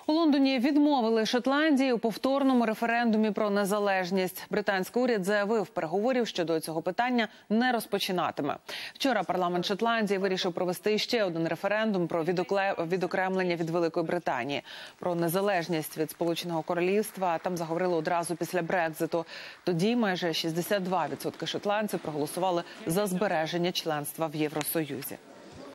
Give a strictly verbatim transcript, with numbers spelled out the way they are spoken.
У Лондоні відмовили Шотландії у повторному референдумі про незалежність. Британський уряд заявив, переговорів щодо цього питання не розпочинатиме. Вчора парламент Шотландії вирішив провести ще один референдум про відокремлення від Великої Британії. Про незалежність від Сполученого Королівства там заговорили одразу після Брекзиту. Тоді майже шістдесят два відсотки шотландців проголосували за збереження членства в Євросоюзі.